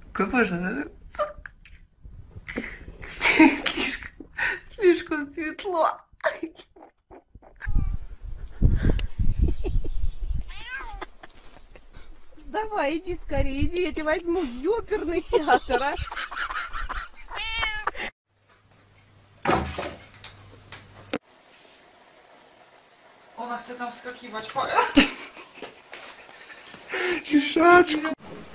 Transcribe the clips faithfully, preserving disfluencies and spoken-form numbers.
Какой же? Слишком, слишком светло. Давай, иди скорее, иди, я тебя возьму в ёперный театр, а? Ona chce tam wskakiwać, po... Ciszaczku.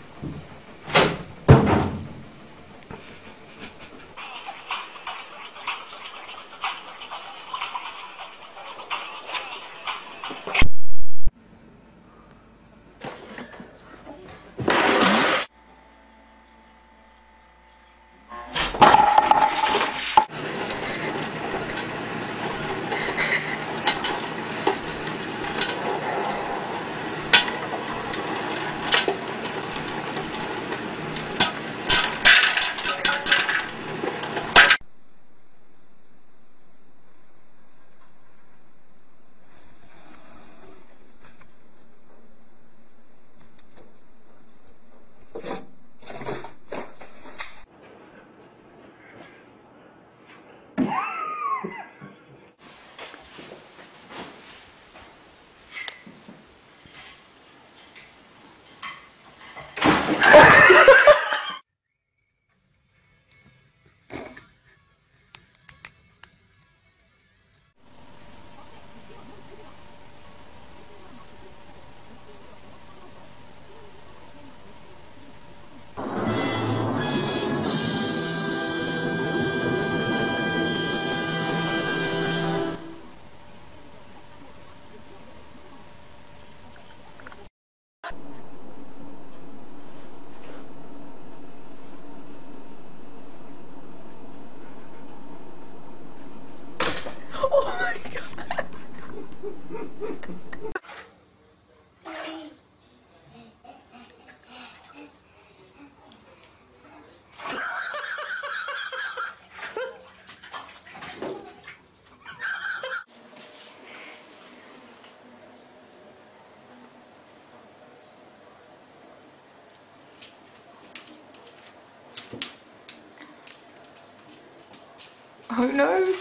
Who knows?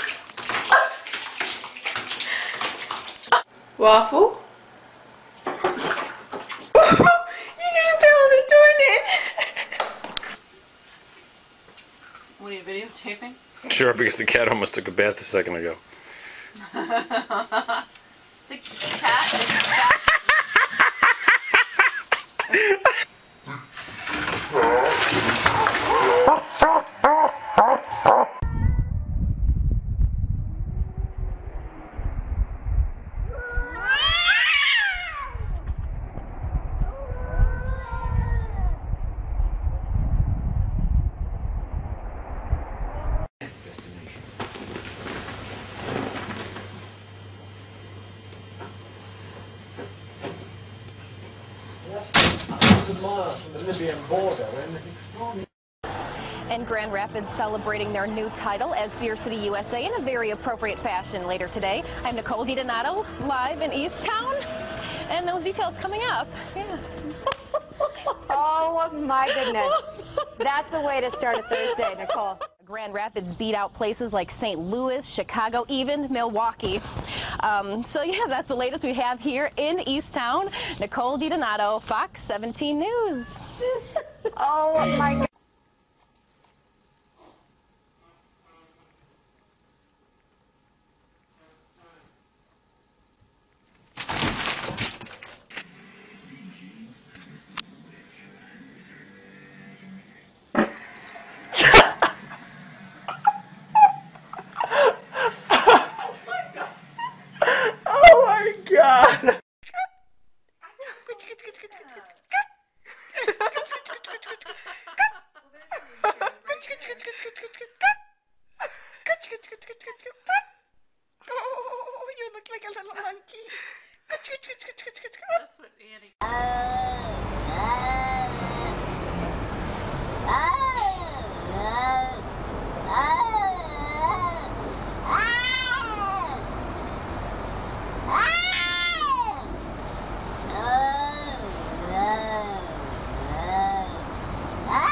Waffle? You just fell in the toilet! What are you videotaping? Sure, because the cat almost took a bath a second ago. The cat is fat. Miles from the Libyan border and exploring. And Grand Rapids celebrating their new title as Beer City U S A in a very appropriate fashion later today. I'm Nicole DiDonato, live in Easttown, and those details coming up. Yeah. Oh my goodness. That's a way to start a Thursday, Nicole. Grand Rapids beat out places like Saint Louis, Chicago, even Milwaukee. Um, so yeah, that's the latest we have here in Easttown. Nicole DiDonato, Fox seventeen News. Oh my God. Oh, you look like a little monkey. That's what Annie. Ah!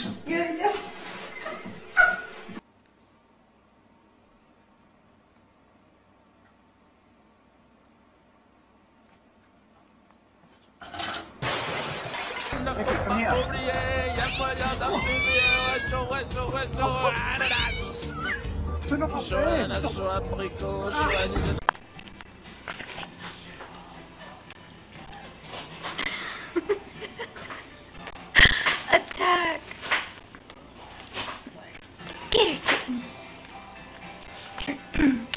You just. Turn off the fan. Attack! Get it, kitten.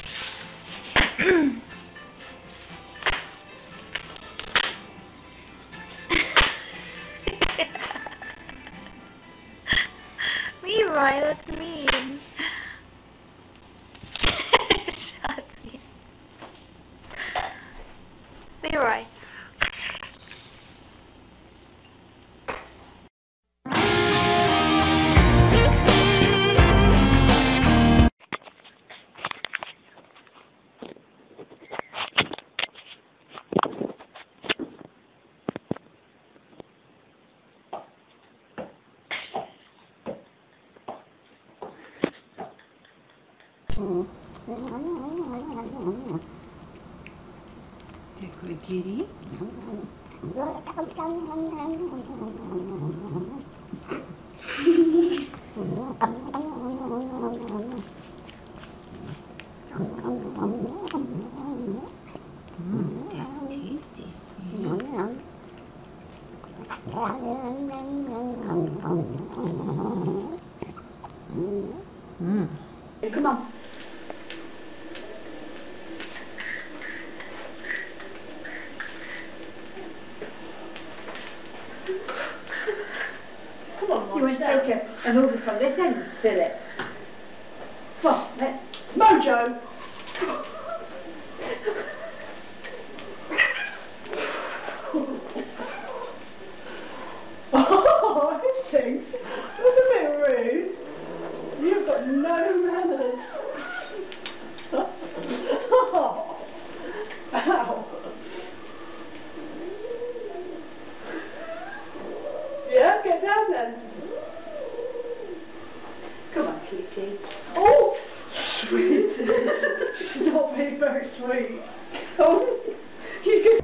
Leroy, that's mean. Shut me. Leroy. Такой Кири. That's tasty. Mm. Come on. Come on, you won't take a, an order from this end, did it? Come on, let's... Mojo! Oh, this thing was a bit rude. You've got no manners. Oh. Ow. Yeah, get down then. Come on, Kitty. Oh, sweet. She's not being very sweet. Oh, you can.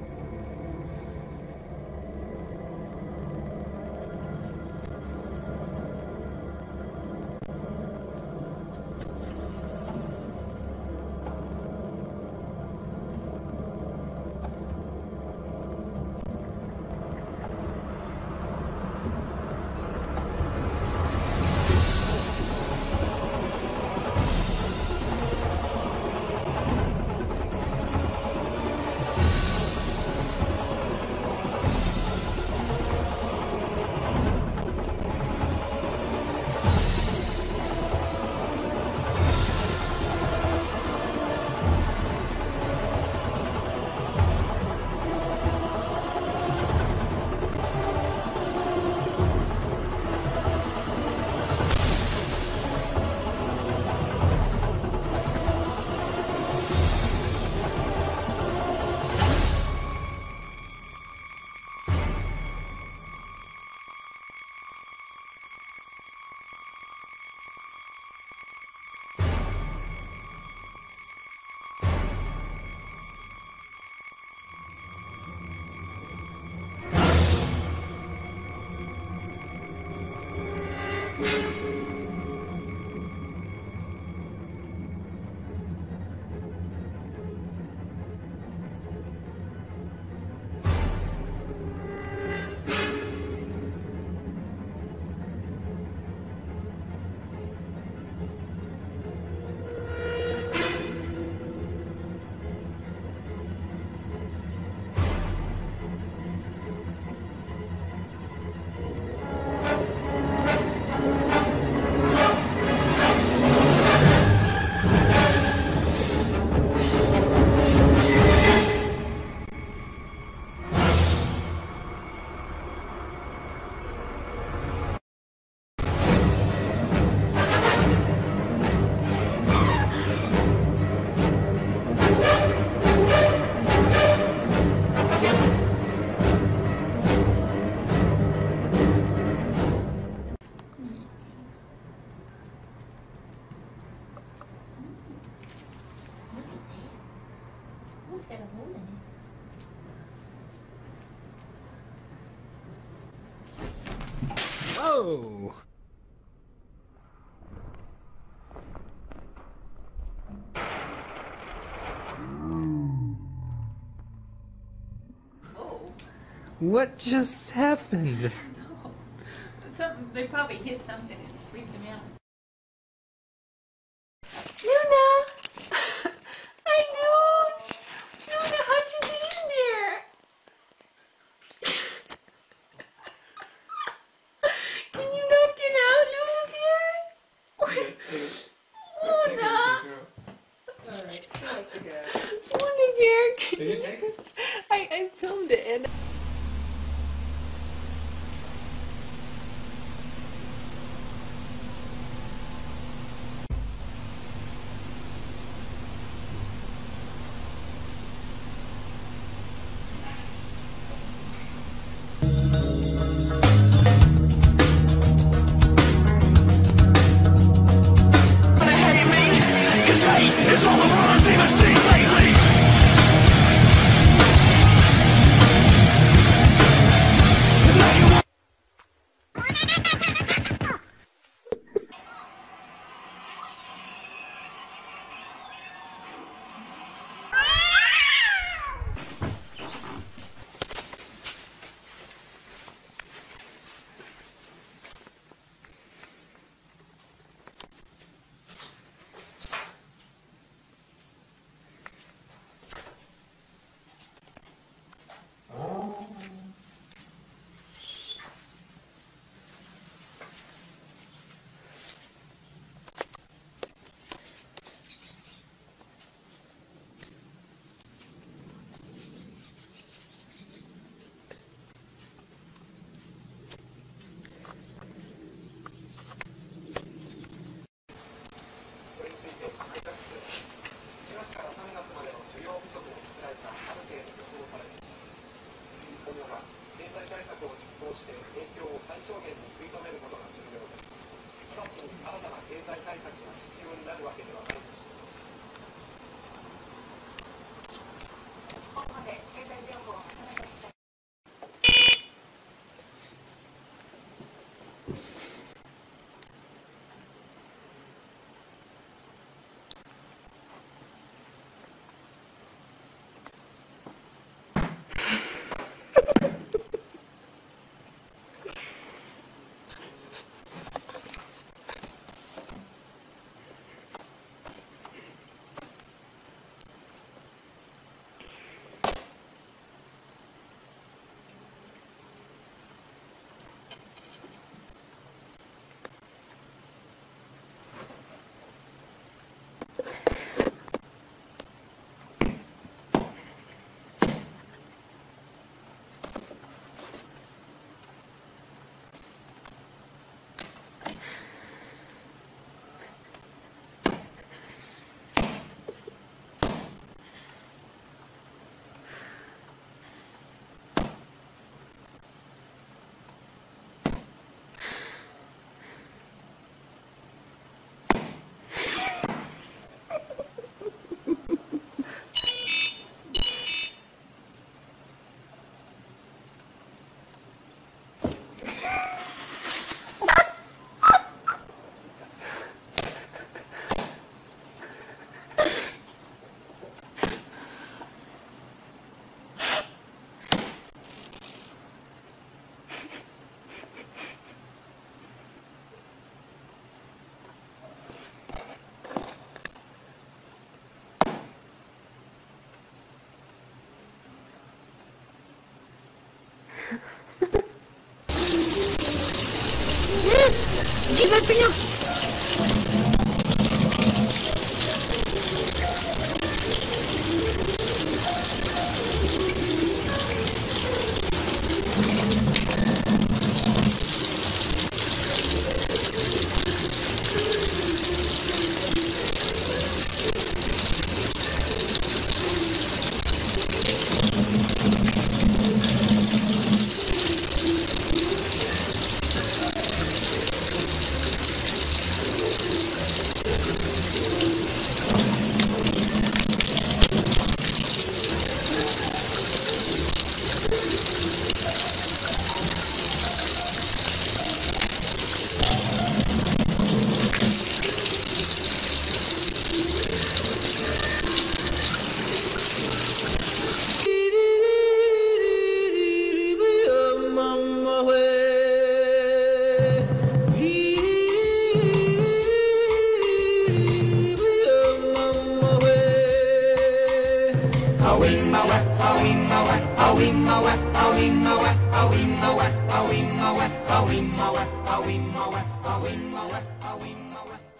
instead of holding it. Whoa! What just happened? No. Something, they probably hit something and freaked them out. Luna! I know! Luna, how'd you get in there? Can you not get out, Luna dear? Luna! Alright, she wants to go. Luna dear, Did you take it? I, I filmed it and ¡Llega el peñón! wee mower, a wee mower.